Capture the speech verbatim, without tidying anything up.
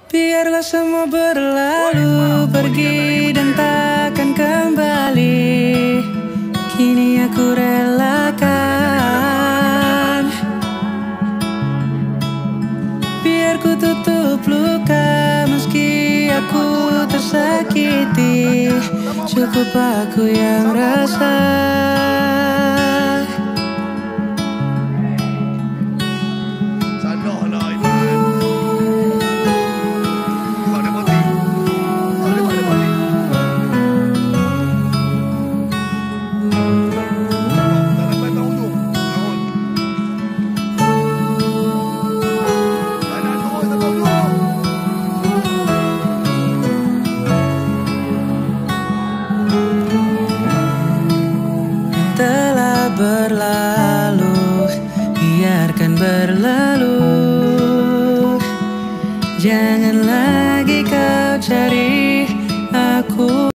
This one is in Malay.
Biarlah semua berlalu, pergi dan takkan kembali. Kini aku relakan. Biar ku tutup luka, meski aku tersakiti. Cukup aku yang rasa. Telah berlalu, biarkan berlalu. Jangan lagi kau